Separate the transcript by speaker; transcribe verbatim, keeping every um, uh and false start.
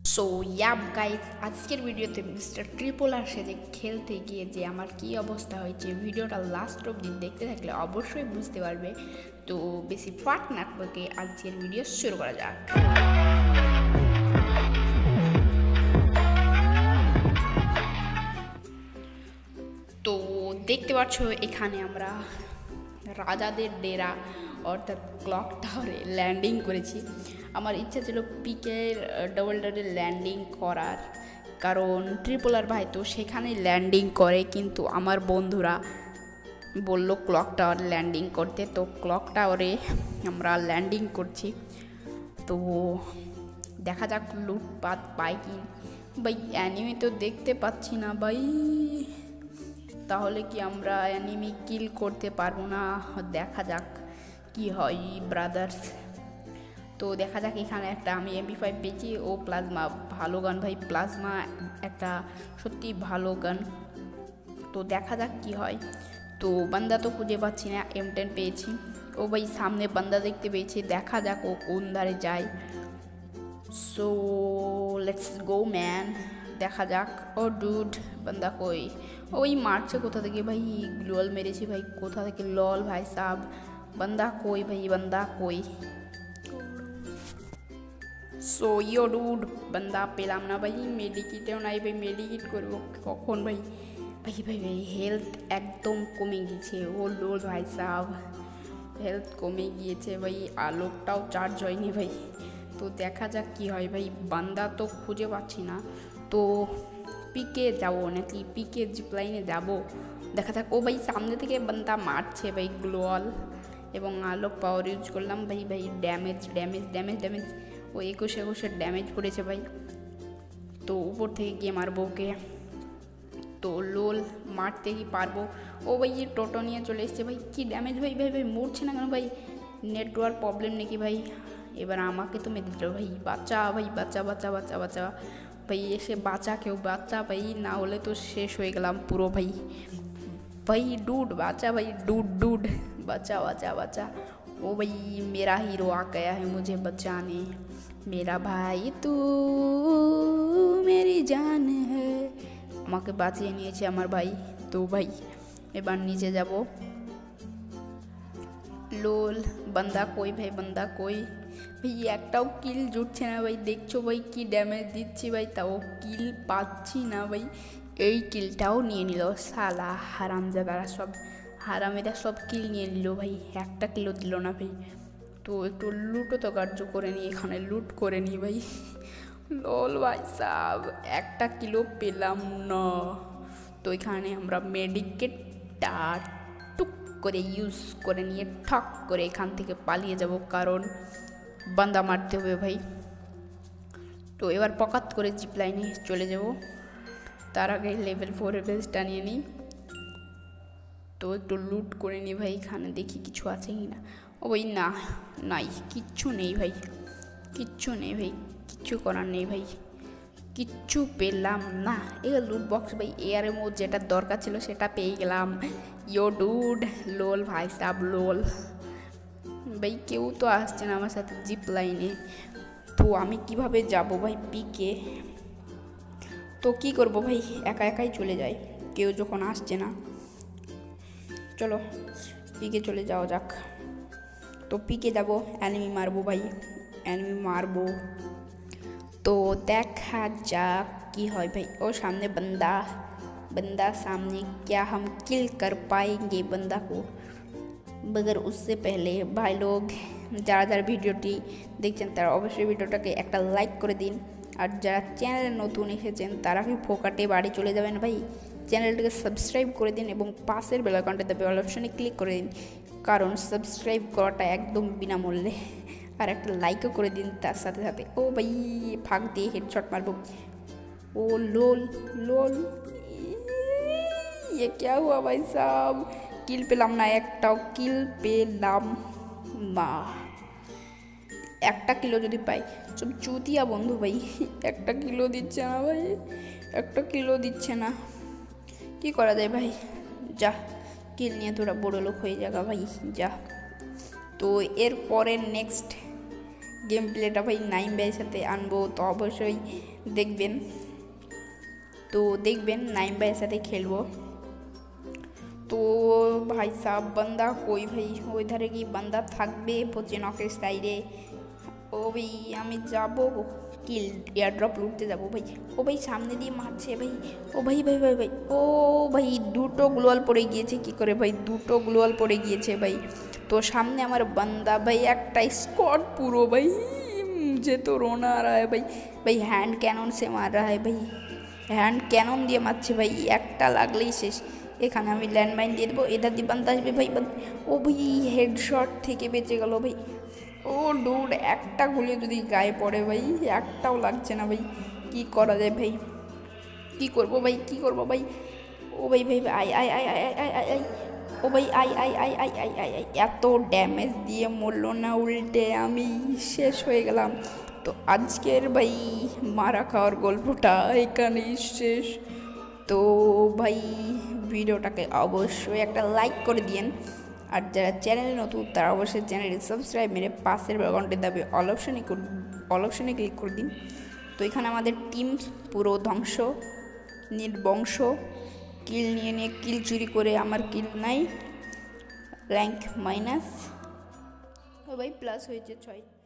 Speaker 1: So yup guys, আজকের ভিডিওতে mister Tripler সাথে খেলতে গিয়ে যে আমার কি অবস্থা হয়েছে ভিডিওটা লাস্ট অবধি দেখতে থাকলে অবশ্যই বুঝতে পারবে। তো বেশি ফাট না করে আজকের ভিডিও শুরু করা যাক। তো দেখতে পাচ্ছ এখানে আমরা রাজাদের ডেরা অর্থাৎ ক্লক টাওয়ারে ল্যান্ডিং করেছি। আমার ইচ্ছা ছিল পিকের ডবল ডোরে ল্যান্ডিং করার, কারণ ট্রিপলার ভাই তো সেখানে ল্যান্ডিং করে, কিন্তু আমার বন্ধুরা বলল ক্লক টাওয়ার ল্যান্ডিং করতে, তো ক্লক টাওয়ারে আমরা ল্যান্ডিং করছি। তো দেখা যাক লুটপাট পাই কি। ভাই অ্যানিমে তো দেখতে পাচ্ছি না ভাই, তাহলে কি আমরা অ্যানিমি কিল করতে পারবো না? দেখা যাক কি হয় ব্রাদার্স। তো দেখা যাক, এখানে একটা আমি এমপি ফাইভ পেয়েছি ও প্লাজমা, ভালো গান ভাই, প্লাজমা একটা সত্যি ভালো গান। তো দেখা যাক কি হয়। তো বান্দা তো খুঁজে পাচ্ছি না, এম টেন পেয়েছি। ও ভাই সামনে বান্দা দেখতে পেয়েছি, দেখা যাক ও কোন ধারে যায়। সো লেটস গো ম্যান, দেখা যাক। ও ডুড, বান্দা কই? ওই মারছে কোথা থেকে ভাই? গ্লোয়াল মেরেছি ভাই, কোথা থেকে? লল ভাই সাব, বান্দা কই ভাই? বান্দা কই? সো ইয়ো ডুড, বান্দা পেলাম না ভাই। মেডিকিটেও নাই ভাই, মেডিকিট করবো কখন ভাই? ভাই ভাই ভাই হেলথ একদম কমে গিয়েছে। ও লোল ভাই সাব, হেলথ কমে গিয়েছে ভাই, আলোকটাও চার্জ হয়নি ভাই। তো দেখা যাক কি হয় ভাই, বান্দা তো খুঁজে পাচ্ছি না। তো পিকে যাবো নাকি পিকে জিপলাইনে যাবো, দেখা যাক। ও ভাই সামনে থেকে বান্দা মারছে ভাই, গ্লোয়াল এবং আলোক পাওয়ার ইউজ করলাম ভাই। ভাই ড্যামেজ ড্যামেজ ড্যামেজ ড্যামেজ ও একুশ একুশের ড্যামেজ পড়েছে ভাই। তো উপর থেকে গিয়ে মারবো ওকে। তো লোল মারতে কি পারবো? ও ভাই এই টোটো নিয়ে চলে এসছে ভাই, কি ড্যামেজ ভাই। ভাই ভাই মরছে না কেন ভাই? নেটওয়ার্ক প্রবলেম নাকি ভাই? এবার আমাকে তো মেরে দিল ভাই। বাচ্চা ভাই, বাচ্চা বাচ্চা বাচ্চা বাচ্চা ভাই, এসে বাচ্চা কেউ, বাচ্চা ভাই, না হলে তো শেষ হয়ে গেলাম পুরো ভাই। भाई डूड बाचा, भाई डूड डूड बचा बचा बचा। ओ भाई मेरा हीरो आ गया है मुझे बचाने, मेरा भाई तू मेरी जान है। আমাকে বাঁচিয়ে নিয়েছে আমার ভাই। তো ভাই এবার নিচে যাব। লোল বান্দা কই ভাই? বান্দা কই ভাই? একটাও কিল জুটছে না ভাই, দেখছো ভাই কি ড্যামেজ দিচ্ছি ভাই, তাও কিল পাচ্ছি না ভাই। এই কিলটাও নিয়ে নিল সালা হারামজাদারা সব, হারামেরা সব কিল নিয়ে নিল ভাই, একটা কিলো দিল না ভাই। তো একটু লুটও তো কার্য করে নিই, এখানে লুট করে নিই ভাই। লোল ভাই সাব, একটা কিলো পেলাম না। তো এখানে আমরা মেডিকেটটা টুক করে ইউজ করে নিয়ে ঠক করে এখান থেকে পালিয়ে যাব, কারণ বান্দা মারতে হবে ভাই। তো এবার পকাত করে জিপ লাইনে চলে যাব, তার আগে লেভেল ফোরের বেসটা নিয়ে নিই। তো একটু লুট করে নিই ভাই, এখানে দেখি কিছু আছে কি না। ও ভাই না, নাই, কিচ্ছু নেই ভাই, কিচ্ছু নেই ভাই, কিচ্ছু করার নেই ভাই, কিচ্ছু পেলাম না। এবার লুট বক্স ভাই, এয়ারের মধ্যে যেটা দরকার ছিল সেটা পেয়ে গেলাম। ইয়ো ডুড, লোল ভাই সাব লোল ভাই। কেউ তো আসছে না আমার সাথে জিপ লাইনে, তো আমি কিভাবে যাব ভাই পিকে? তো কী করবো ভাই, একা একাই চলে যাই, কেউ যখন আসছে না। চলো পিকে চলে যাওয়া যাক। তো পিকে যাব, অ্যানিমি মারবো ভাই, অ্যানিমি মারবো। তো দেখা যাক কি হয় भाई। ओ सामने बंदा, बंदा सामने, क्या हम किल कर पाएंगे बंदा को? मगर उससे पहले भाई लोग যারা যারা ভিডিওটি দেখছেন তারা অবশ্যই ভিডিওটাকে একটা লাইক করে দিন, আর যারা চ্যানেলে নতুন এসেছেন তারা কি ফোকাটে বাড়ি চলে যাবেন ভাই, চ্যানেলটাকে সাবস্ক্রাইব করে দিন এবং পাশের বেল আইকনটাতে বেল অপশনে ক্লিক করে দিন, কারণ সাবস্ক্রাইব করাটা একদম বিনামূল্যে। আর একটা লাইকও করে দিন তার সাথে সাথে। ও ভাই ফাঁক দিয়ে হেডশট মারবো। ও লোল লোল, ये क्या हुआ भाई साहब? কিল পেলাম না, একটাও কিল পেলাম না। একটা কিলো যদি পাই, সব চুতিয়া বন্ধু ভাই, একটা কিলো দিচ্ছে না ভাই, একটা কিলো দিচ্ছে না। কি করা যায় ভাই? যা কিল নিয়ে তোরা বড় লোক হয়ে যাগা ভাই, যা। তো এর পরে নেক্সট গেম প্লেটা ভাই নাইম ভাইয়ের সাথে আনবো, তো অবশ্যই দেখবেন, তো দেখবেন নাইম ভাইয়ের সাথে খেলবো। তো ভাই সাব বান্দা কই ভাই, ওই ধারে কি বান্দা থাকবে পচে নকের সাইডে? ও ভাই আমি যাব কিল এয়ারড্রপ লুটতে যাব ভাই। ও ভাই সামনে দিয়ে মারছে ভাই। ও ভাই ভাই ভাই ভাই ও ভাই দুটো গ্লোয়াল পড়ে গিয়েছে কি করে ভাই, দুটো গ্লোয়াল পড়ে গিয়েছে ভাই। তো সামনে আমার বান্দা ভাই, একটা স্কোয়াড পুরো ভাই, যে তো रोना आ रहा है भाई। भाई हैंड कैनन से मार रहा है भाई, হ্যান্ড ক্যানন দিয়ে মারছে ভাই, একটা লাগলেই শেষ। এখানে আমি ল্যান্ডমাইন দিয়ে দেবো, এধার দিয়ে বান্দা আসবে ভাই। ও ভাই হেডশট থেকে বেঁচে গেল ভাই। ও ডুড, একটা গুলি যদি গায়ে পড়ে ভাই, একটাও লাগছে না ভাই, কি করা যায় ভাই, কি করবো ভাই, কি করবো ভাই? ও ভাই ভাই আই আই আই আই আই আই আই ও ভাই আই আই আই আই আই আই আই এত ড্যামেজ দিয়ে মরলো না, উল্টে আমি শেষ হয়ে গেলাম। তো আজকের ভাই মারা খাওয়ার গল্পটা এখানেই শেষ। তো ভাই ভিডিওটাকে অবশ্যই একটা লাইক করে দিয়েন, আর যারা চ্যানেলে নতুন তারা অবশ্যই চ্যানেলটি সাবস্ক্রাইব মেরে পাশের ঘন্টার দাবি অল অপশানে অল অপশানে ক্লিক করে দিন। তো এখানে আমাদের টিম পুরো ধ্বংস, নির্বংশ, কিল নিয়ে নিয়ে কিল চুরি করে আমার কিল নাই, র্যাঙ্ক মাইনাস, ভাই প্লাস হয়েছে ছয়।